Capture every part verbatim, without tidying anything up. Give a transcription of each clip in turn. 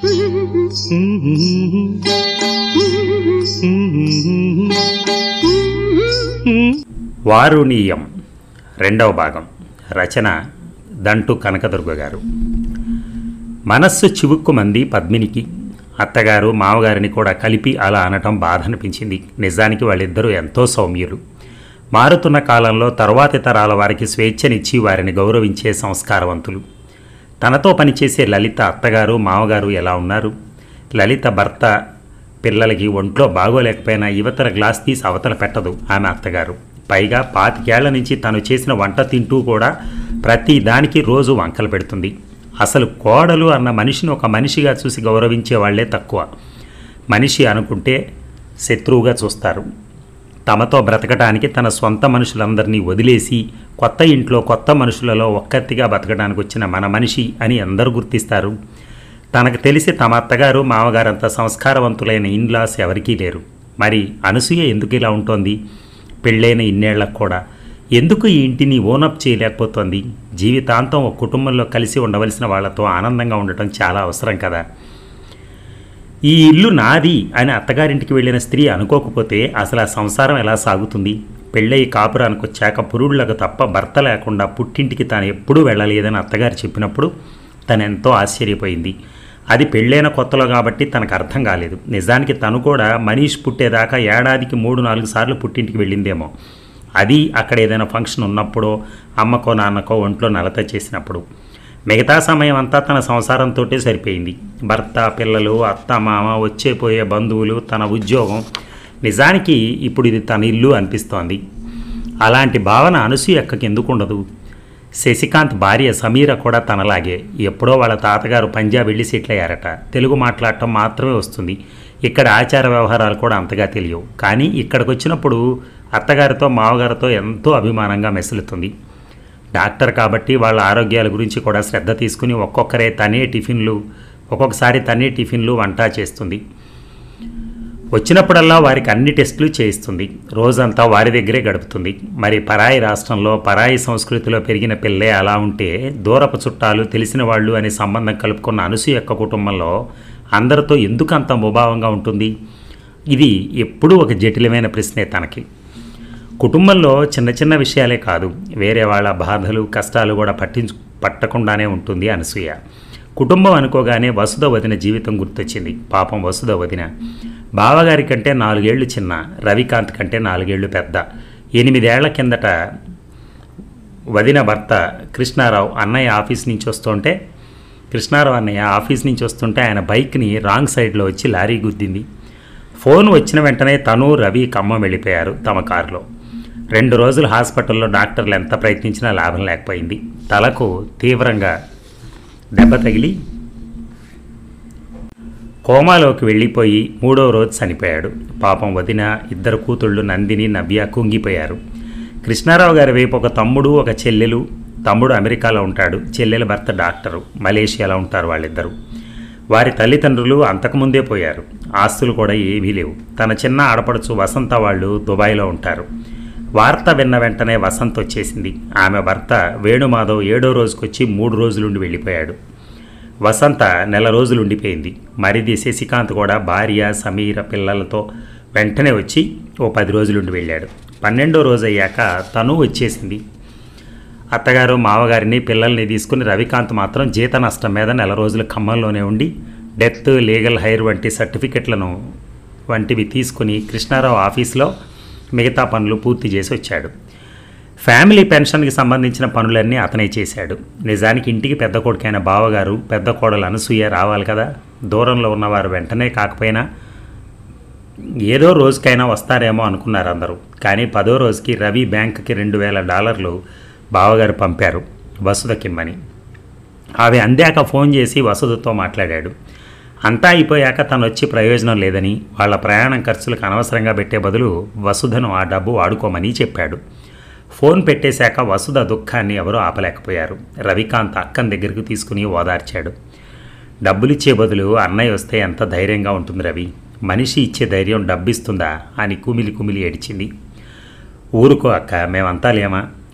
వారునీయం రెండవ భాగం. రచన దంటు కనకదుర్గ గారు. మనస్సు చివుక్కుమంది పద్మినికి. అత్తగారు మామగారిని కూడా కలిపి అలా అనటం బాధ అనిపించింది. నిజానికి వాళ్ళిద్దరూ ఎంతో సౌమ్యులు. మారుతున్న కాలంలో తరువాతి తరాల వారికి స్వేచ్ఛనిచ్చి వారిని గౌరవించే సంస్కారవంతులు. తనతో పనిచేసే లలిత అత్తగారు మామగారు ఎలా ఉన్నారు? లలిత భర్త పిల్లలకి ఒంట్లో బాగోలేకపోయినా యువతల గ్లాస్ తీసి అవతల పెట్టదు ఆమె అత్తగారు. పైగా పాతికేళ్ల నుంచి తను చేసిన వంట తింటూ కూడా ప్రతి దానికి రోజు వంకలు పెడుతుంది. అసలు కోడలు అన్న మనిషిని ఒక మనిషిగా చూసి గౌరవించే వాళ్లే తక్కువ. మనిషి అనుకుంటే శత్రువుగా చూస్తారు. తమతో బ్రతకడానికి తన సొంత మనుషులందరినీ వదిలేసి కొత్త ఇంట్లో కొత్త మనుషులలో ఒక్కతిగా బతకడానికి వచ్చిన మన మనిషి అని అందరూ గుర్తిస్తారు. తనకు తెలిసి తమ అత్తగారు మామగారంత సంస్కారవంతులైన ఇన్లాస్ ఎవరికీ లేరు. మరి అనసూయ ఎందుకు ఇలా ఉంటోంది? పెళ్ళైన ఇన్నేళ్లకు కూడా ఎందుకు ఈ ఇంటిని ఓనప్ చేయలేకపోతోంది? జీవితాంతం ఒక కుటుంబంలో కలిసి ఉండవలసిన వాళ్లతో ఆనందంగా ఉండటం చాలా అవసరం కదా. ఈ ఇల్లు నాది అని అత్తగారింటికి వెళ్ళిన స్త్రీ అనుకోకపోతే అసలు ఆ సంసారం ఎలా సాగుతుంది? పెళ్ళయి కాపురానికి వచ్చాక పురుళ్ళకు తప్ప భర్త లేకుండా పుట్టింటికి తాను ఎప్పుడూ వెళ్ళలేదని అత్తగారు చెప్పినప్పుడు తను ఎంతో ఆశ్చర్యపోయింది. అది పెళ్ళైన కొత్తలో కాబట్టి తనకు అర్థం కాలేదు. నిజానికి తను కూడా మనీష్ పుట్టేదాకా ఏడాదికి మూడు నాలుగు సార్లు పుట్టింటికి వెళ్ళిందేమో. అది అక్కడ ఏదైనా ఫంక్షన్ ఉన్నప్పుడో అమ్మకో నాన్నకో ఒంట్లో నలత చేసినప్పుడు. మిగతా సమయం అంతా తన సంసారంతో సరిపోయింది. భర్త, పిల్లలు, అత్త, మామ, వచ్చేపోయే బంధువులు, తన ఉద్యోగం. నిజానికి ఇప్పుడు ఇది తన ఇల్లు అనిపిస్తోంది. అలాంటి భావన అనసూయక్కకి ఎందుకు ఉండదు? శశికాంత్ భార్య సమీర కూడా తనలాగే. ఎప్పుడో వాళ్ళ తాతగారు పంజాబ్ వెళ్ళి సెటిల్ అయ్యారట. తెలుగు మాట్లాడటం మాత్రమే వస్తుంది. ఇక్కడ ఆచార వ్యవహారాలు కూడా అంతగా తెలియవు. కానీ ఇక్కడికి వచ్చినప్పుడు అత్తగారితో మామగారితో ఎంతో అభిమానంగా మెసులుతుంది. డాక్టర్ కాబట్టి వాళ్ళ ఆరోగ్యాల గురించి కూడా శ్రద్ధ తీసుకుని ఒక్కొక్కరే తనే టిఫిన్లు ఒక్కొక్కసారి తనే టిఫిన్లు వంట చేస్తుంది. వచ్చినప్పుడల్లా వారికి అన్ని టెస్టులు చేయిస్తుంది. రోజంతా వారి దగ్గరే గడుపుతుంది. మరి పరాయి రాష్ట్రంలో పరాయి సంస్కృతిలో పెరిగిన పిల్లే అలా ఉంటే దూరపు చుట్టాలు, తెలిసిన వాళ్ళు అనే సంబంధం కలుపుకున్న అనసూయ యొక్క కుటుంబంలో అందరితో ఎందుకు అంత ముభావంగా ఉంటుంది? ఇది ఎప్పుడూ ఒక జటిలమైన ప్రశ్నే తనకి. కుటుంబంలో చిన్న చిన్న విషయాలే కాదు, వేరే వాళ్ళ బాధలు కష్టాలు కూడా పట్టించు పట్టకుండానే ఉంటుంది అనసూయ. కుటుంబం అనుకోగానే వసుధ వదిన జీవితం గుర్తొచ్చింది. పాపం వసుధ వదిన బావగారి కంటే నాలుగేళ్లు చిన్న, రవికాంత్ కంటే నాలుగేళ్లు పెద్ద. ఎనిమిదేళ్ల కిందట వదిన భర్త కృష్ణారావు అన్నయ్య ఆఫీస్ నుంచి వస్తుంటే కృష్ణారావు అన్నయ్య ఆఫీస్ నుంచి వస్తుంటే ఆయన బైక్ని రాంగ్ సైడ్లో వచ్చి లారీ గుద్దింది. ఫోన్ వచ్చిన వెంటనే తను రవి ఖమ్మం వెళ్ళిపోయారు తమ కారులో. రెండు రోజులు హాస్పిటల్లో డాక్టర్లు ఎంత ప్రయత్నించినా లాభం లేకపోయింది. తలకు తీవ్రంగా దెబ్బ తగిలి కోమాలోకి వెళ్ళిపోయి మూడవ రోజు చనిపోయాడు. పాపం వదిన, ఇద్దరు కూతుళ్ళు నందిని, నవ్య కుంగిపోయారు. కృష్ణారావు గారి వైపు ఒక తమ్ముడు, ఒక చెల్లెలు. తమ్ముడు అమెరికాలో ఉంటాడు, చెల్లెల భర్త డాక్టరు, మలేషియాలో ఉంటారు వాళ్ళిద్దరూ. వారి తల్లిదండ్రులు అంతకుముందే పోయారు. ఆస్తులు కూడా ఏమీ లేవు. తన చిన్న ఆడపడుచు వసంత వాళ్ళు దుబాయ్లో ఉంటారు. వార్త విన్న వెంటనే వసంత్ వచ్చేసింది. ఆమె భర్త వేణుమాధవ్ ఏడో రోజుకొచ్చి మూడు రోజులుండి వెళ్ళిపోయాడు. వసంత నెల రోజులు ఉండిపోయింది. మరిది శశికాంత్ కూడా భార్య సమీర పిల్లలతో వెంటనే వచ్చి ఓ పది రోజులుండి వెళ్ళాడు. పన్నెండో రోజు అయ్యాక తను వచ్చేసింది. అత్తగారు మామగారిని పిల్లల్ని తీసుకుని రవికాంత్ మాత్రం జీత నష్టం మీద నెల రోజులు ఖమ్మంలోనే ఉండి డెత్, లీగల్ హైర్ వంటి సర్టిఫికెట్లను వంటివి తీసుకుని కృష్ణారావు ఆఫీస్లో మిగతా పనులు పూర్తి చేసి వచ్చాడు. ఫ్యామిలీ పెన్షన్కి సంబంధించిన పనులన్నీ అతనే చేశాడు. నిజానికి ఇంటికి పెద్ద కొడుకైన బావగారు, పెద్ద కోడలు అనసూయ రావాలి కదా. దూరంలో ఉన్నవారు వెంటనే కాకపోయినా ఏదో రోజుకైనా వస్తారేమో అనుకున్నారు అందరూ. కానీ పదో రోజుకి రవి బ్యాంకుకి రెండు వేల డాలర్లు బావగారు పంపారు వసుధకిమ్మని. అవి అందాక ఫోన్ చేసి వసుధతో మాట్లాడాడు. అంతా అయిపోయాక తను వచ్చి ప్రయోజనం లేదని, వాళ్ళ ప్రయాణం ఖర్చులకు అనవసరంగా పెట్టే బదులు వసుధను ఆ డబ్బు వాడుకోమని చెప్పాడు. ఫోన్ పెట్టేశాక వసుధ దుఃఖాన్ని ఎవరూ ఆపలేకపోయారు. రవికాంత్ అక్కని దగ్గరికి తీసుకుని ఓదార్చాడు. డబ్బులిచ్చే బదులు అన్నయ్య వస్తే ఎంత ధైర్యంగా ఉంటుంది రవి. మనిషి ఇచ్చే ధైర్యం డబ్బిస్తుందా అని కుమిలి కుమిలి ఏడిచింది. ఊరుకో అక్క, మేమంతా లేమా?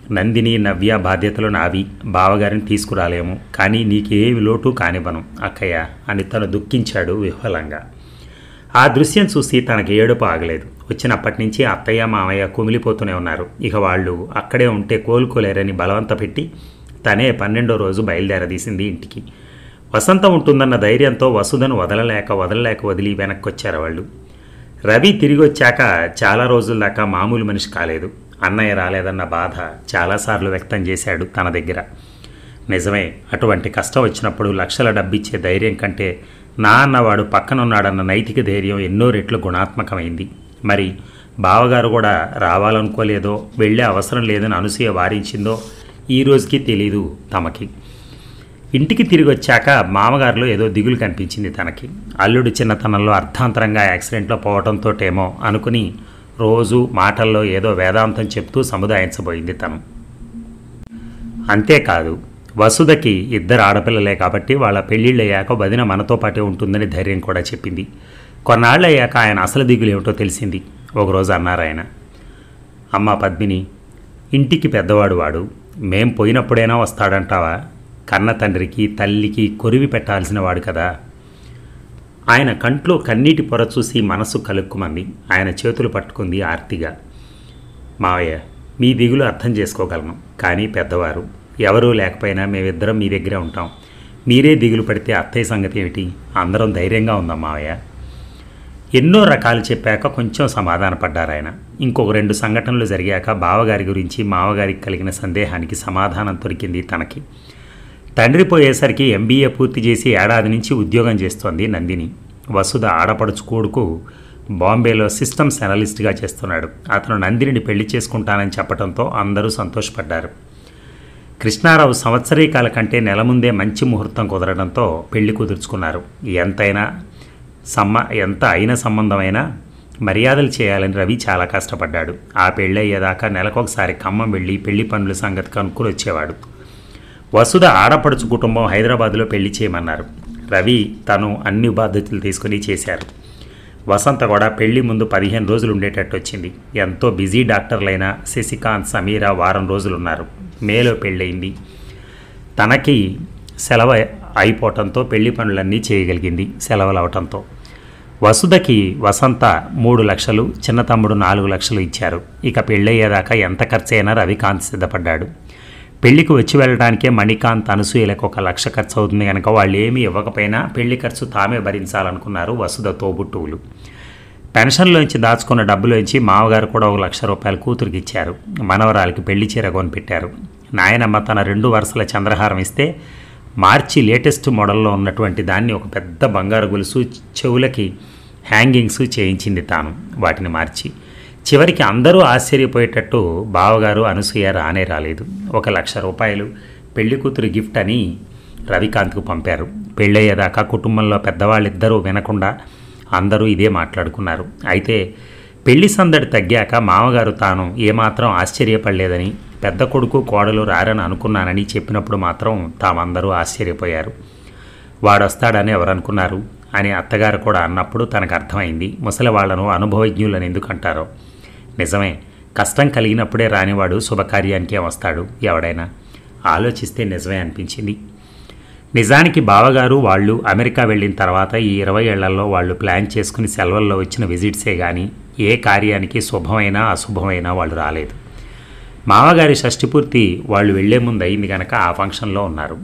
నందిని నవ్య బాధ్యతలు నావి, బావగారిని తీసుకురాలేము, కానీ నీకేమి లోటు కానివ్వను అక్కయ్య అని తను దుఃఖించాడు విహ్వలంగా. ఆ దృశ్యం చూసి తనకి ఏడుపు ఆగలేదు. వచ్చినప్పటి నుంచి అత్తయ్య మామయ్య కుమిలిపోతూనే ఉన్నారు. ఇక వాళ్ళు అక్కడే ఉంటే కోలుకోలేరని బలవంత పెట్టి తనే పన్నెండో రోజు బయలుదేరదీసింది ఇంటికి. వసంత ఉంటుందన్న ధైర్యంతో వసుధను వదలలేక వదలలేక వదిలి వెనక్కొచ్చారు వాళ్ళు. రవి తిరిగి వచ్చాక చాలా రోజుల దాకా మామూలు మనిషి కాలేదు. అన్నయ్య రాలేదన్న బాధ చాలాసార్లు వ్యక్తం చేశాడు తన దగ్గర. నిజమే, అటువంటి కష్టం వచ్చినప్పుడు లక్షల డబ్బిచ్చే ధైర్యం కంటే నా అన్నవాడు పక్కనున్నాడన్న నైతిక ధైర్యం ఎన్నో రెట్లు గుణాత్మకమైంది. మరి బావగారు కూడా రావాలనుకోలేదో, వెళ్ళే అవసరం లేదని అనసూయ వారించిందో ఈ రోజుకి తెలీదు తమకి. ఇంటికి తిరిగి వచ్చాక మామగారిలో ఏదో దిగులు కనిపించింది తనకి. అల్లుడు చిన్నతనంలో అర్థాంతరంగా యాక్సిడెంట్లో పోవడంతోటేమో అనుకుని రోజు మాటల్లో ఏదో వేదాంతం చెప్తూ సముదాయించబోయింది తను. అంతేకాదు, వసుధకి ఇద్దరు ఆడపిల్లలే కాబట్టి వాళ్ళ పెళ్ళిళ్ళయ్యాక వదిన మనతో పాటే ఉంటుందని ధైర్యం కూడా చెప్పింది. కొన్నాళ్ళు అయ్యాక ఆయన అసలు దిగులు ఏమిటో తెలిసింది. ఒకరోజు అన్నారు ఆయన, అమ్మ పద్మిని, ఇంటికి పెద్దవాడు వాడు, మేం పోయినప్పుడైనా వస్తాడంటావా? కన్న తండ్రికి తల్లికి కొరివి పెట్టాల్సిన వాడు కదా. ఆయన కంట్లో కన్నీటి పొర చూసి మనసు కలుక్కుమంది. ఆయన చేతులు పట్టుకుంది ఆర్తిగా. మావయ్య, మీ దిగులు అర్థం చేసుకోగలను, కానీ పెద్దవారు ఎవరూ లేకపోయినా మేమిద్దరం మీ దగ్గరే ఉంటాం. మీరే దిగులు పడితే అత్తయ్య సంగతి ఏమిటి? అందరం ధైర్యంగా ఉందాం మావయ్య. ఎన్నో రకాలు చెప్పాక కొంచెం సమాధానపడ్డారు ఆయన. ఇంకొక రెండు సంఘటనలు జరిగాక బావగారి గురించి మావగారికి కలిగిన సందేహానికి సమాధానం దొరికింది తనకి. తండ్రి పోయేసరికి ఎంబీఏ పూర్తి చేసి ఏడాది నుంచి ఉద్యోగం చేస్తోంది నందిని. వసుధ ఆడపడుచు కొడుకు బాంబేలో సిస్టమ్స్ అనలిస్ట్గా చేస్తున్నాడు. అతను నందినిని పెళ్లి చేసుకుంటానని చెప్పడంతో అందరూ సంతోషపడ్డారు. కృష్ణారావు సంవత్సరీకాల కంటే నెల ముందే మంచి ముహూర్తం కుదరడంతో పెళ్లి కుదుర్చుకున్నారు. ఎంతైనా సమ్మ ఎంత అయిన సంబంధమైనా మర్యాదలు చేయాలని రవి చాలా కష్టపడ్డాడు. ఆ పెళ్ళయ్యేదాకా నెలకొకసారి ఖమ్మం వెళ్ళి పెళ్లి పనుల సంగతి కనుక్కుని వచ్చేవాడు. వసుధ ఆడపడుచు కుటుంబం హైదరాబాదులో పెళ్లి చేయమన్నారు. రవి తను అన్ని బాధ్యతలు తీసుకుని చేశారు. వసంత కూడా పెళ్లి ముందు పదిహేను రోజులు ఉండేటట్టు వచ్చింది. ఎంతో బిజీ డాక్టర్లైన శశికాంత్, సమీర వారం రోజులు ఉన్నారు. మేలో పెళ్ళయింది. తనకి సెలవు అయిపోవటంతో పెళ్లి పనులన్నీ చేయగలిగింది సెలవులు అవటంతో. వసుధకి వసంత మూడు లక్షలు, చిన్న తమ్ముడు నాలుగు లక్షలు ఇచ్చారు. ఇక పెళ్ళయ్యేదాకా ఎంత ఖర్చు అయినా రవికాంత్ సిద్ధపడ్డాడు. పెళ్లికి వచ్చి వెళ్ళడానికే మణికాంత్, అనసూయలకు ఒక లక్ష ఖర్చు అవుతుంది కనుక వాళ్ళు ఏమీ ఇవ్వకపోయినా పెళ్లి ఖర్చు తామే భరించాలనుకున్నారు వసుధ తోబుట్టువులు. పెన్షన్లోంచి దాచుకున్న డబ్బులోంచి మామగారు కూడా ఒక లక్ష రూపాయలు కూతురికి ఇచ్చారు. మనవరాలకి పెళ్లి చీర కొనిపెట్టారు. నాయనమ్మ తన రెండు వరుసల చంద్రహారం ఇస్తే మార్చి లేటెస్ట్ మోడల్లో ఉన్నటువంటి దాన్ని ఒక పెద్ద బంగారు గొలుసు, చెవులకి హ్యాంగింగ్స్ చేయించింది తాను. వాటిని మార్చి చివరికి అందరూ ఆశ్చర్యపోయేటట్టు బావగారు అనసూయ రానే రాలేదు. ఒక లక్ష రూపాయలు పెళ్లి కూతురు గిఫ్ట్ అని రవికాంత్కు పంపారు. పెళ్ళయ్యేదాకా కుటుంబంలో పెద్దవాళ్ళిద్దరూ వినకుండా అందరూ ఇదే మాట్లాడుకున్నారు. అయితే పెళ్లి సందడి తగ్గాక మామగారు తాను ఏమాత్రం ఆశ్చర్యపడలేదని, పెద్ద కొడుకు కోడలు రారని అనుకున్నానని చెప్పినప్పుడు మాత్రం తామందరూ ఆశ్చర్యపోయారు. వాడొస్తాడని ఎవరనుకున్నారు అని అత్తగారు కూడా అన్నప్పుడు తనకు అర్థమైంది ముసలి వాళ్లను అనుభవజ్ఞులని ఎందుకంటారో. నిజమే, కష్టం కలిగినప్పుడే రానివాడు శుభకార్యానికే వస్తాడు ఎవడైనా. ఆలోచిస్తే నిజమే అనిపించింది. నిజానికి బావగారు వాళ్ళు అమెరికా వెళ్ళిన తర్వాత ఈ ఇరవై ఏళ్లలో వాళ్ళు ప్లాన్ చేసుకుని సెలవుల్లో వచ్చిన విజిట్సే కానీ ఏ కార్యానికి శుభమైనా అశుభమైనా వాళ్ళు రాలేదు. మామగారి షష్ఠిపూర్తి వాళ్ళు వెళ్లే ముందు అయింది కనుక ఆ ఫంక్షన్లో ఉన్నారు.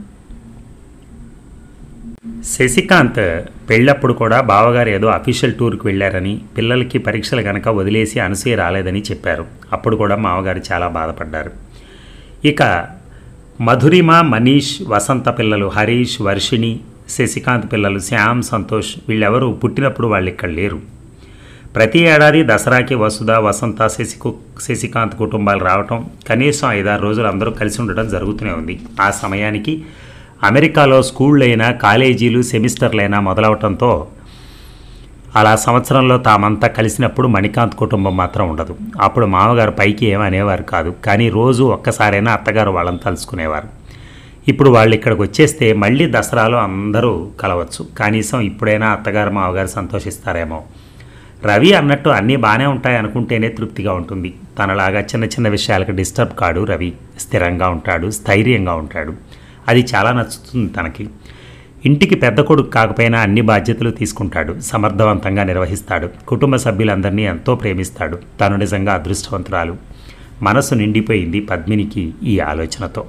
శశికాంత్ పెళ్ళప్పుడు కూడా బావగారు ఏదో అఫీషియల్ టూర్కి వెళ్ళారని, పిల్లలకి పరీక్షలు కనుక వదిలేసి అనసూయ రాలేదని చెప్పారు. అప్పుడు కూడా మామగారు చాలా బాధపడ్డారు. ఇక మధురిమ, మనీష్, వసంత పిల్లలు హరీష్, వర్షిణి, శశికాంత్ పిల్లలు శ్యామ్, సంతోష్ వీళ్ళెవరూ పుట్టినప్పుడు వాళ్ళు ఇక్కడ లేరు. ప్రతి ఏడాది దసరాకి వసుధ, వసంత, శశికు శశికాంత్ కుటుంబాలు రావటం, కనీసం ఐదారు రోజులు అందరూ కలిసి ఉండడం జరుగుతూనే ఉంది. ఆ సమయానికి అమెరికాలో స్కూళ్ళైనా కాలేజీలు సెమిస్టర్లైనా మొదలవటంతో అలా సంవత్సరంలో తామంతా కలిసినప్పుడు మణికాంత్ కుటుంబం మాత్రం ఉండదు. అప్పుడు మామగారు పైకి ఏమనేవారు కాదు, కానీ రోజు ఒక్కసారైనా అత్తగారు వాళ్ళని తలుచుకునేవారు. ఇప్పుడు వాళ్ళు ఇక్కడికి వచ్చేస్తే మళ్ళీ దసరాలో అందరూ కలవచ్చు. కనీసం ఇప్పుడైనా అత్తగారు మామగారు సంతోషిస్తారేమో. రవి అన్నట్టు అన్నీ బాగానే ఉంటాయి అనుకుంటేనే తృప్తిగా ఉంటుంది. తనలాగా చిన్న చిన్న విషయాలకు డిస్టర్బ్ కాడు రవి. స్థిరంగా ఉంటాడు, స్థైర్యంగా ఉంటాడు. అది చాలా నచ్చుతుంది తనకి. ఇంటికి పెద్ద కొడుకు కాకపోయినా అన్ని బాధ్యతలు తీసుకుంటాడు, సమర్థవంతంగా నిర్వహిస్తాడు, కుటుంబ సభ్యులందరినీ ఎంతో ప్రేమిస్తాడు. తను నిజంగా అదృష్టవంతురాలు. మనసు నిండిపోయింది పద్మినికి ఈ ఆలోచనతో.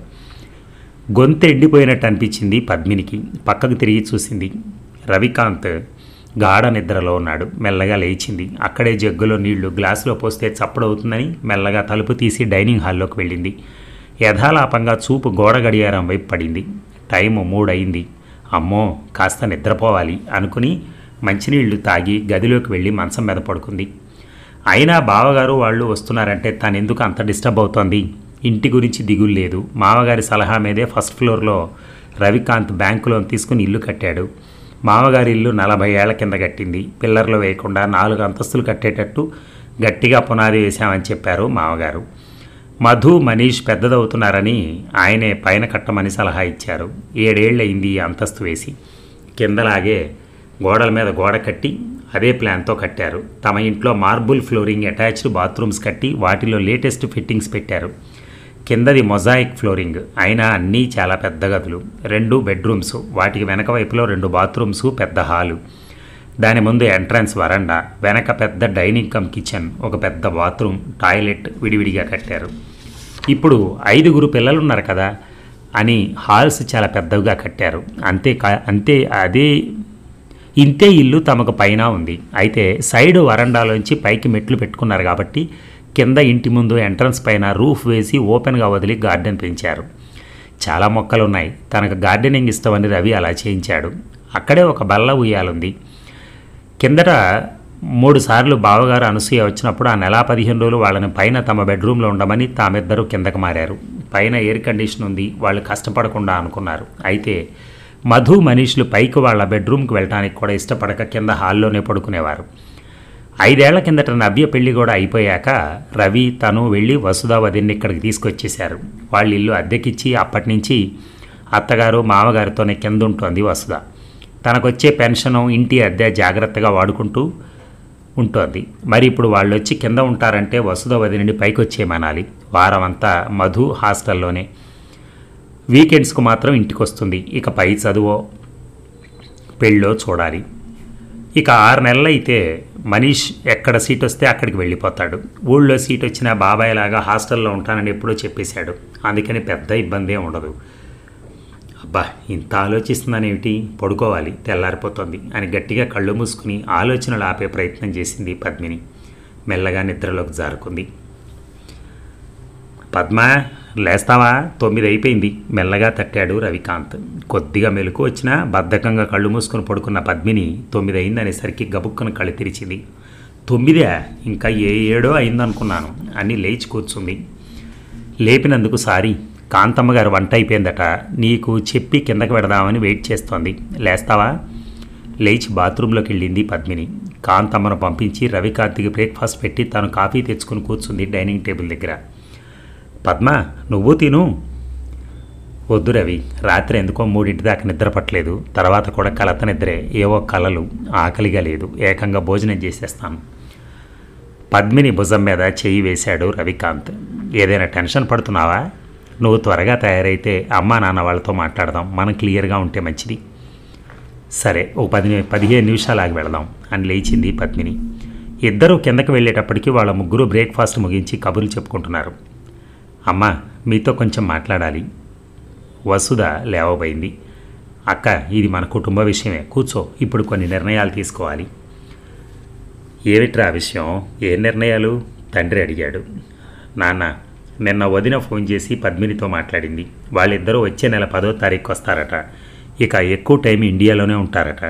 గొంతు ఎండిపోయినట్టు అనిపించింది పద్మినికి. పక్కకు తిరిగి చూసింది. రవికాంత్ గాఢ నిద్రలో ఉన్నాడు. మెల్లగా లేచింది. అక్కడే జగ్గులో నీళ్లు గ్లాసులో పోస్తే చప్పుడవుతుందని మెల్లగా తలుపు తీసి డైనింగ్ హాల్లోకి వెళ్ళింది. యథాలాపంగా చూపు గోడ గడియారం వైపు పడింది. టైము మూడయింది. అమ్మో, కాస్త నిద్రపోవాలి అనుకుని మంచినీళ్లు తాగి గదిలోకి వెళ్ళి మంచం మీద పడుకుంది. అయినా బావగారు వాళ్ళు వస్తున్నారంటే తను ఎందుకు అంత డిస్టర్బ్ అవుతోంది? ఇంటి గురించి దిగులు లేదు. మామగారి సలహా మీదే ఫస్ట్ ఫ్లోర్లో రవికాంత్ బ్యాంకు లోన్ తీసుకుని ఇల్లు కట్టాడు. మామగారి ఇల్లు నలభై ఏళ్ల కింద కట్టింది. పిల్లర్లు వేయకుండా నాలుగు అంతస్తులు కట్టేటట్టు గట్టిగా పునాది వేశామని చెప్పారు మామగారు. మధు, మనీష్ పెద్దదవుతున్నారని ఆయనే పైన కట్టమని సలహా ఇచ్చారు. ఏడేళ్లయింది ఈ అంతస్తు వేసి. కిందలాగే గోడల మీద గోడ కట్టి అదే ప్లాన్తో కట్టారు. తమ ఇంట్లో మార్బుల్ ఫ్లోరింగ్, అటాచ్డ్ బాత్రూమ్స్ కట్టి వాటిలో లేటెస్ట్ ఫిట్టింగ్స్ పెట్టారు. కిందది మొజాయిక్ ఫ్లోరింగ్. అయినా అన్నీ చాలా పెద్ద గదులు. రెండు బెడ్రూమ్స్, వాటికి వెనక వైపులో రెండు బాత్రూమ్స్, పెద్ద హాలు. దాని ముందు ఎంట్రన్స్ వరండా, వెనక పెద్ద డైనింగ్ కమ్ కిచెన్, ఒక పెద్ద బాత్రూమ్, టాయిలెట్ విడివిడిగా కట్టారు. ఇప్పుడు ఐదుగురు పిల్లలున్నారు కదా అని హాల్స్ చాలా పెద్దవిగా కట్టారు. అంతే కా అంతే అదే ఇంతే ఇల్లు తమకు పైన ఉంది. అయితే సైడ్ వరండాలోంచి పైకి మెట్లు పెట్టుకున్నారు కాబట్టి కింద ఇంటి ముందు ఎంట్రన్స్ పైన రూఫ్ వేసి ఓపెన్గా వదిలి గార్డెన్ పెంచారు. చాలా మొక్కలు ఉన్నాయి. తనకు గార్డెనింగ్ ఇష్టమని రవి అలా చేయించాడు. అక్కడే ఒక బల్ల ఉయ్యాలుంది. కిందట మూడు సార్లు బావగారు అనసూయ వచ్చినప్పుడు ఆ నెల పదిహేను రోజులు వాళ్ళని పైన తమ బెడ్రూమ్లో ఉండమని తామిద్దరూ కిందకు మారారు. పైన ఎయిర్ కండిషన్ ఉంది, వాళ్ళు కష్టపడకుండా అనుకున్నారు. అయితే మధు, మనీష్లు పైకి వాళ్ళ బెడ్రూమ్కి వెళ్ళడానికి కూడా ఇష్టపడక కింద హాల్లోనే పడుకునేవారు. ఐదేళ్ల కిందట నవ్య పెళ్లి కూడా అయిపోయాక రవి తను వెళ్ళి వసుధ వదిన్ని ఇక్కడికి తీసుకొచ్చేశారు. వాళ్ళ ఇల్లు అద్దెకిచ్చి అప్పటి నుంచి అత్తగారు మామగారితోనే కింద ఉంటుంది వసుధ. తనకొచ్చే పెన్షను, ఇంటి అద్దె జాగ్రత్తగా వాడుకుంటూ ఉంటుంది. మరి ఇప్పుడు వాళ్ళు వచ్చి కింద ఉంటారంటే వసుధ వదిలిని పైకి వచ్చేయమనాలి. వారం అంతా మధు హాస్టల్లోనే, వీకెండ్స్కు మాత్రం ఇంటికి వస్తుంది. ఇక పై చదువో పెళ్ళో చూడాలి. ఇక ఆరు నెలలు అయితే మనీష్ ఎక్కడ సీట్ వస్తే అక్కడికి వెళ్ళిపోతాడు. ఊళ్ళో సీట్ వచ్చినా బాబాయ్ లాగా హాస్టల్లో ఉంటానని ఎప్పుడో చెప్పేశాడు. అందుకని పెద్ద ఇబ్బంది ఏం ఉండదు. అబ్బా, ఇంత ఆలోచిస్తున్నానేమిటి, పడుకోవాలి, తెల్లారిపోతుంది అని గట్టిగా కళ్ళు మూసుకుని ఆలోచనలు ఆపే ప్రయత్నం చేసింది పద్మిని. మెల్లగా నిద్రలోకి జారుకుంది. పద్మ, లేస్తావా? తొమ్మిది అయిపోయింది మెల్లగా తట్టాడు రవికాంత్. కొద్దిగా మెలకు వచ్చినా బద్ధకంగా కళ్ళు మూసుకొని పడుకున్న పద్మిని తొమ్మిది అయిందనేసరికి గబుక్కున కళ్ళు తెరిచింది. తొమ్మిదే? ఇంకా ఏ ఏడో అయిందనుకున్నాను అని లేచి కూర్చుంది. లేపినందుకు సారీ. కాంతమ్మ గారు వంట అయిపోయిందట, నీకు చెప్పి కిందకి పెడదామని వెయిట్ చేస్తోంది. లేస్తావా? లేచి బాత్రూంలోకి వెళ్ళింది పద్మిని. కాంతమ్మను పంపించి రవికాంత్కి బ్రేక్ఫాస్ట్ పెట్టి తను కాఫీ తెచ్చుకుని కూర్చుంది డైనింగ్ టేబుల్ దగ్గర. పద్మ, నువ్వు తిను. వద్దు రవి, రాత్రి ఎందుకో మూడింటి దాకా నిద్ర పట్టలేదు. తర్వాత కూడా కలత నిద్రే, ఏవో కలలు, ఆకలిగా లేదు. ఏకంగా భోజనం చేసేస్తాను. పద్మిని భుజం మీద చెయ్యి వేశాడు రవికాంత్. ఏదైనా టెన్షన్ పడుతున్నావా? నువ్వు త్వరగా తయారైతే అమ్మా నాన్న వాళ్ళతో మాట్లాడదాం. మనం క్లియర్గా ఉంటే మంచిది. సరే, ఓ పది పదిహేను నిమిషాలు ఆగి వెళదాం అని లేచింది పద్మిని. ఇద్దరూ కిందకి వెళ్ళేటప్పటికి వాళ్ళ ముగ్గురు బ్రేక్ఫాస్ట్ ముగించి కబుర్లు చెప్పుకుంటున్నారు. అమ్మ, మీతో కొంచెం మాట్లాడాలి. వసుధ లేవబోయింది. అక్క, ఇది మన కుటుంబ విషయమే, కూర్చో. ఇప్పుడు కొన్ని నిర్ణయాలు తీసుకోవాలి. ఏమిట్రా విషయం? ఏ నిర్ణయాలు? తండ్రి అడిగాడు. నాన్న, నిన్న వదిన ఫోన్ చేసి పద్మినితో మాట్లాడింది. వాళ్ళిద్దరూ వచ్చే నెల పదో తారీఖు వస్తారట. ఇక ఎక్కువ టైం ఇండియాలోనే ఉంటారట.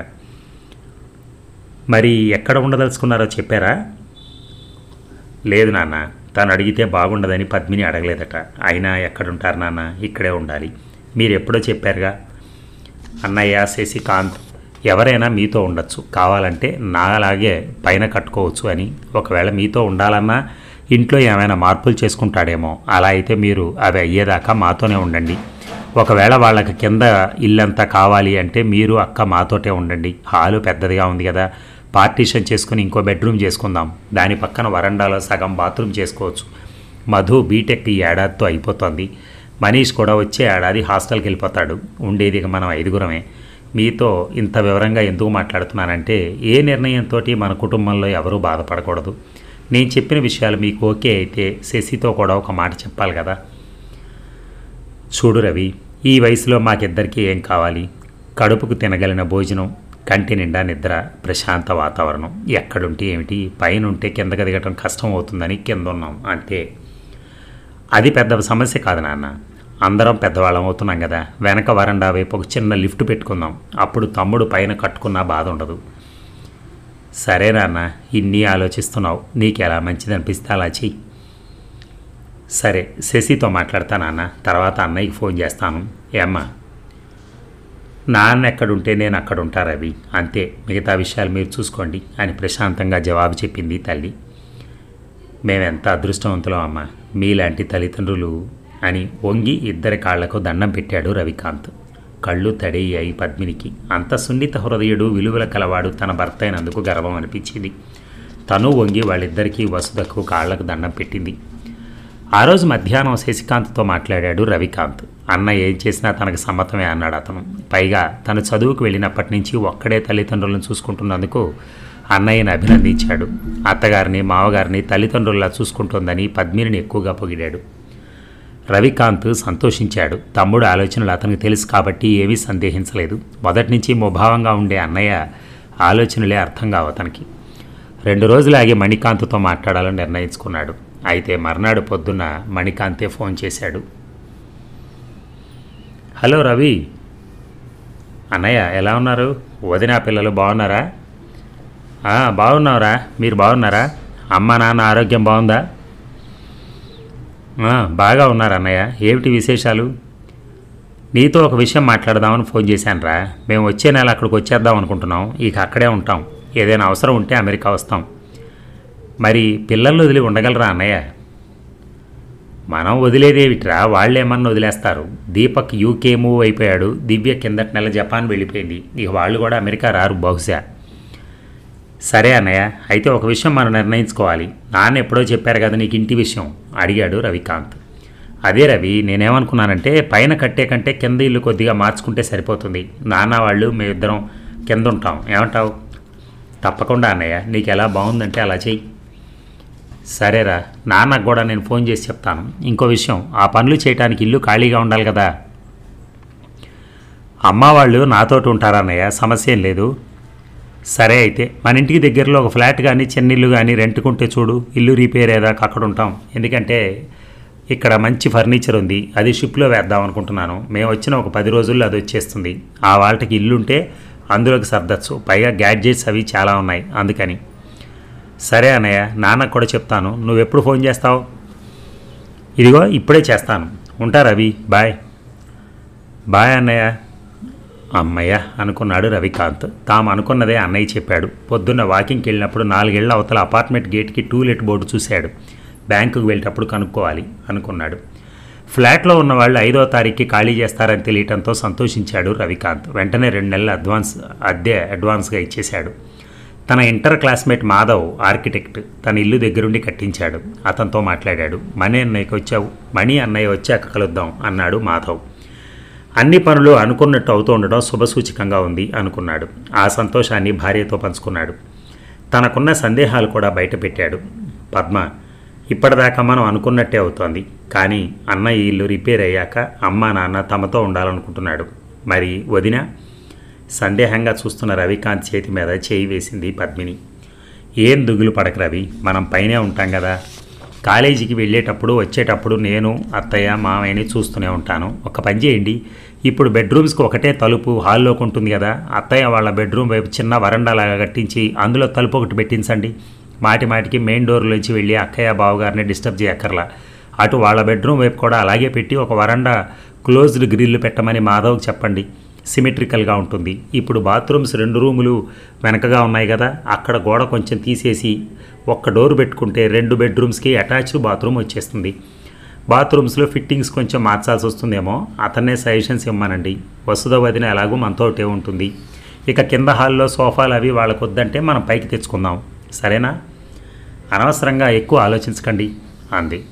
మరి ఎక్కడ ఉండదలుచుకున్నారో చెప్పారా? లేదు నాన్న, తను అడిగితే బాగుండదని పద్మిని అడగలేదట. అయినా ఎక్కడుంటారు నాన్న, ఇక్కడే ఉండాలి. మీరు ఎప్పుడో చెప్పారుగా. అన్నయ్య, శశికాంత్ ఎవరైనా మీతో ఉండొచ్చు, కావాలంటే నాలాగే పైన కట్టుకోవచ్చు అని. ఒకవేళ మీతో ఉండాలన్నా ఇంట్లో ఏమైనా మార్పులు చేసుకుంటాడేమో. అలా అయితే మీరు అవి అయ్యేదాకా మాతోనే ఉండండి. ఒకవేళ వాళ్ళకి కింద ఇల్లంతా కావాలి అంటే మీరు అక్క మాతోటే ఉండండి. హాలు పెద్దదిగా ఉంది కదా, పార్టీషన్ చేసుకుని ఇంకో బెడ్రూమ్ చేసుకుందాం. దాని పక్కన వరండాలో సగం బాత్రూమ్ చేసుకోవచ్చు. మధు బీటెక్ ఈ ఏడాదితో అయిపోతుంది. మనీష్ కూడా వచ్చే ఏడాది హాస్టల్కి వెళ్ళిపోతాడు. ఉండేది ఇక మనం ఐదుగురమే. మీతో ఇంత వివరంగా ఎందుకు మాట్లాడుతున్నానంటే ఏ నిర్ణయంతో మన కుటుంబంలో ఎవరూ బాధపడకూడదు. నేను చెప్పిన విషయాలు మీకు ఓకే అయితే శశితో కూడా ఒక మాట చెప్పాలి కదా. చూడు రవి, ఈ వయసులో మాకిద్దరికీ ఏం కావాలి? కడుపుకు తినగలిగిన భోజనం, కంటి నిండా నిద్ర, ప్రశాంత వాతావరణం. ఎక్కడుంటే ఏమిటి, పైన ఉంటే కిందకి దిగటం కష్టం అవుతుందని కింద ఉన్నాం అంతే. అది పెద్ద సమస్య కాదు నాన్న. అందరం పెద్దవాళ్ళం అవుతున్నాం కదా. వెనక వరండా వైపు ఒక చిన్న లిఫ్ట్ పెట్టుకుందాం. అప్పుడు తమ్ముడు పైన కట్టుకున్నా బాధ ఉండదు. సరే నాన్న, ఇన్ని ఆలోచిస్తున్నావు. నీకు ఎలా మంచిది అనిపిస్తే అలా చెయ్యి. సరే, శశితో మాట్లాడతానన్న. తర్వాత అన్నయ్యకి ఫోన్ చేస్తాను. ఏమ్మా, నాన్న ఎక్కడుంటే నేను అక్కడ ఉంటా రవి, అంతే. మిగతా విషయాలు మీరు చూసుకోండి అని ప్రశాంతంగా జవాబు చెప్పింది తల్లి. మేమెంత అదృష్టవంతులం అమ్మా, మీలాంటి తల్లిదండ్రులు అని వంగి ఇద్దరి కాళ్లకు దండం పెట్టాడు రవికాంత్. కళ్ళు తడయ్యాయి పద్మినికి. అంత సున్నిత హృదయుడు, విలువల కలవాడు తన భర్త అయినందుకు గర్వం అనిపించింది. తను వంగి వాళ్ళిద్దరికీ వసుదకు కాళ్లకు దండం పెట్టింది. ఆ రోజు మధ్యాహ్నం శశికాంత్తో మాట్లాడాడు రవికాంత్. అన్న ఏం చేసినా తనకు సమ్మతమే అన్నాడు అతను. పైగా తను చదువుకు వెళ్ళినప్పటి నుంచి ఒక్కడే తల్లిదండ్రులను చూసుకుంటున్నందుకు అన్నయ్యని అభినందించాడు. అత్తగారిని, మావగారిని తల్లిదండ్రుల్లా చూసుకుంటోందని పద్మిని ఎక్కువగా పొగిడాడు. రవికాంత్ సంతోషించాడు. తమ్ముడు ఆలోచనలు అతనికి తెలుసు కాబట్టి ఏమీ సందేహించలేదు. మొదటి నుంచి ముభావంగా ఉండే అన్నయ్య ఆలోచనలే అర్థం కావు అతనికి. రెండు రోజులాగే మణికాంత్తో మాట్లాడాలని నిర్ణయించుకున్నాడు. అయితే మర్నాడు పొద్దున్న మణికాంతే ఫోన్ చేశాడు. హలో రవి. అన్నయ్య ఎలా ఉన్నారు? వదినా పిల్లలు బాగున్నారా? బాగున్నావురా, మీరు బాగున్నారా? అమ్మ నాన్న ఆరోగ్యం బాగుందా? బాగా ఉన్నారు అన్నయ్య. ఏమిటి విశేషాలు? నీతో ఒక విషయం మాట్లాడదామని ఫోన్ చేశాను రా. మేము వచ్చే నెల అక్కడికి వచ్చేద్దాం అనుకుంటున్నాం. ఇక అక్కడే ఉంటాం. ఏదైనా అవసరం ఉంటే అమెరికా వస్తాం. మరి పిల్లల్ని వదిలి ఉండగలరా అన్నయ్య? మనం వదిలేదేమిట్రా, వాళ్ళేమన్నా వదిలేస్తారు. దీపక్ యూకే మూవ్ అయిపోయాడు. దివ్య కిందటి నెల జపాన్ వెళ్ళిపోయింది. ఇక వాళ్ళు కూడా అమెరికా రారు బహుశా. సరే అన్నయ్య, అయితే ఒక విషయం మనం నిర్ణయించుకోవాలి. నాన్న ఎప్పుడో చెప్పారు కదా నీకు ఇంటి విషయం అడిగాడు రవికాంత్. అదే రవి, నేనేమనుకున్నానంటే పైన కట్టే కంటే కింద ఇల్లు కొద్దిగా మార్చుకుంటే సరిపోతుంది. నాన్న వాళ్ళు మేమిద్దరం కింద ఉంటాం, ఏమంటావు? తప్పకుండా అన్నయ్య, నీకు ఎలా బాగుందంటే అలా చెయ్యి. సరేరా, నాన్నకు కూడా నేను ఫోన్ చేసి చెప్తాను. ఇంకో విషయం, ఆ పనులు చేయడానికి ఇల్లు ఖాళీగా ఉండాలి కదా. అమ్మ వాళ్ళు నాతోటి ఉంటారన్నయ్య, సమస్య ఏం లేదు. సరే అయితే మన ఇంటికి దగ్గరలో ఒక ఫ్లాట్ కానీ చిన్న ఇల్లు కానీ రెంట్కుంటే చూడు. ఇల్లు రిపేర్ అయ్యేదాకా అక్కడ ఉంటాం. ఎందుకంటే ఇక్కడ మంచి ఫర్నిచర్ ఉంది, అది షిప్లో వేద్దాం అనుకుంటున్నాను. మేము వచ్చిన ఒక పది రోజుల్లో అది వచ్చేస్తుంది. ఆ వాళ్ళకి ఇల్లుంటే అందులోకి సర్దచ్చు. పైగా గ్యాడ్జెట్స్ అవి చాలా ఉన్నాయి, అందుకని. సరే అన్నయ్య, నాన్నకు కూడా చెప్తాను. నువ్వెప్పుడు ఫోన్ చేస్తావు? ఇదిగో ఇప్పుడే చేస్తాను. ఉంటా రవి, బాయ్. బాయ్ అన్నయ్య. అమ్మయ్య అనుకున్నాడు రవికాంత్. తాము అనుకున్నదే అన్నయ్య చెప్పాడు. పొద్దున్న వాకింగ్కి వెళ్ళినప్పుడు నాలుగేళ్ల అవతల అపార్ట్మెంట్ గేట్కి టూలెట్ బోర్డు చూశాడు. బ్యాంకుకు వెళ్ళేటప్పుడు కనుక్కోవాలి అనుకున్నాడు. ఫ్లాట్లో ఉన్న వాళ్ళు ఐదో తారీఖుకి ఖాళీ చేస్తారని తెలియటంతో సంతోషించాడు రవికాంత్. వెంటనే రెండు నెలల అడ్వాన్స్ అద్దె అడ్వాన్స్గా ఇచ్చేశాడు. తన ఇంటర్ క్లాస్మేట్ మాధవ్ ఆర్కిటెక్ట్, తన ఇల్లు దగ్గరుండి కట్టించాడు. అతనితో మాట్లాడాడు. మణి అన్నయ్యకి వచ్చావు, మణి అన్నయ్య వచ్చాక కలుద్దాం అన్నాడు మాధవ్. అన్ని పనులు అనుకున్నట్టు అవుతూ ఉండడం శుభసూచకంగా ఉంది అనుకున్నాడు. ఆ సంతోషాన్ని భార్యతో పంచుకున్నాడు. తనకున్న సందేహాలు కూడా బయటపెట్టాడు. పద్మ, ఇప్పటిదాకా మనం అనుకున్నట్టే అవుతోంది. కానీ అన్నయ్య ఇల్లు రిపేర్ అయ్యాక అమ్మ నాన్న తమతో ఉండాలనుకుంటున్నాడు. మరి వదిన? సందేహంగా చూస్తున్న రవికాంత్ చేతి మీద చేయి వేసింది పద్మిని. ఏం దిగులు పడక రవి, మనం పైనే ఉంటాం కదా. కాలేజీకి వెళ్ళేటప్పుడు వచ్చేటప్పుడు నేను అత్తయ్య మామయ్యని చూస్తూనే ఉంటాను. ఒక పని చేయండి, ఇప్పుడు బెడ్రూమ్స్కి ఒకటే తలుపు హాల్లోకి ఉంటుంది కదా. అత్తయ్య వాళ్ళ బెడ్రూమ్ వైపు చిన్న వరండాలాగా కట్టించి అందులో తలుపు ఒకటి పెట్టించండి. మాటి మాటికి మెయిన్ డోర్లోంచి వెళ్ళి అక్కయ్య బావగారిని డిస్టర్బ్ చేయక్కర్లా. అటు వాళ్ళ బెడ్రూమ్ వైపు కూడా అలాగే పెట్టి ఒక వరండా క్లోజ్డ్ గ్రిల్ పెట్టమని మాధవ్కి చెప్పండి. సిమెట్రికల్గా ఉంటుంది. ఇప్పుడు బాత్రూమ్స్ రెండు రూములు వెనకగా ఉన్నాయి కదా, అక్కడ గోడ కొంచెం తీసేసి ఒక్క డోర్ పెట్టుకుంటే రెండు బెడ్రూమ్స్కి అటాచ్డ్ బాత్రూమ్ వచ్చేస్తుంది. బాత్రూమ్స్లో ఫిట్టింగ్స్ కొంచెం మార్చాల్సి వస్తుందేమో, అతన్నే సజెషన్స్ ఇవ్వమనండి. వసుధ వదిన ఎలాగూ మనతోటే ఉంటుంది. ఇక కింద హాల్లో సోఫాలు అవి వాళ్ళకు వద్దంటే మనం పైకి తెచ్చుకుందాం, సరేనా? అనవసరంగా ఎక్కువ ఆలోచించకండి అంది.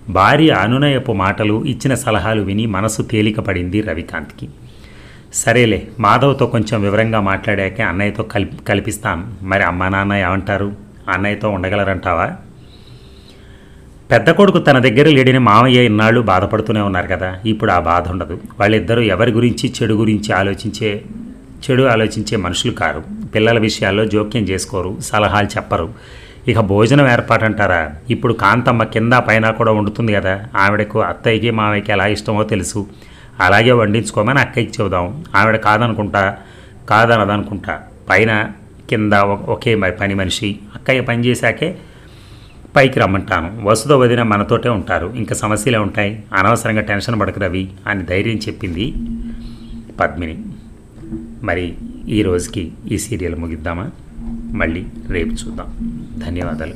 భార్య అనునయపు మాటలు, ఇచ్చిన సలహాలు విని మనసు తేలికపడింది రవికాంత్కి. సరేలే, మాధవ్తో కొంచెం వివరంగా మాట్లాడాక అన్నయ్యతో కలిపి కల్పిస్తాను. మరి అమ్మా నాన్న ఏమంటారు? అన్నయ్యతో ఉండగలరంటావా? పెద్ద కొడుకు తన దగ్గర లేడని మామయ్య ఇన్నాళ్ళు బాధపడుతూనే ఉన్నారు కదా, ఇప్పుడు ఆ బాధ ఉండదు. వాళ్ళిద్దరూ ఎవరి గురించి చెడు గురించి ఆలోచించే చెడు ఆలోచించే మనుషులు కారు. పిల్లల విషయాల్లో జోక్యం చేసుకోరు, సలహాలు చెప్పరు. ఇక భోజనం ఏర్పాటంటారా? ఇప్పుడు కాంతమ్మ కింద పైన కూడా వండుతుంది కదా, ఆవిడకు అత్తయ్యకి మామయ్యకి ఎలా ఇష్టమో తెలుసు. అలాగే వండించుకోమని అక్కయ్యకి చెబుదాం. ఆవిడ కాదనుకుంటా కాదనదనుకుంటా పైన కింద ఒకే పని మనిషి. అక్కయ్య పని చేశాకే పైకి రమ్మంటాను. వసుదో వదిన మనతోటే ఉంటారు, ఇంకా సమస్యలే ఉంటాయి. అనవసరంగా టెన్షన్ పడకు రవి అని ధైర్యం చెప్పింది పద్మిని. మరి ఈ రోజుకి ఈ సీరియల్ ముగిద్దామా? మళ్ళీ రేపు చూద్దాం. ధన్యవాదాలు.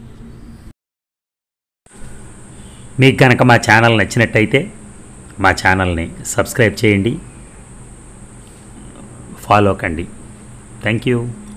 మీకు కనుక మా ఛానల్ నచ్చినట్టయితే మా ఛానల్ని సబ్స్క్రైబ్ చేయండి, ఫాలో కండి. Thank you.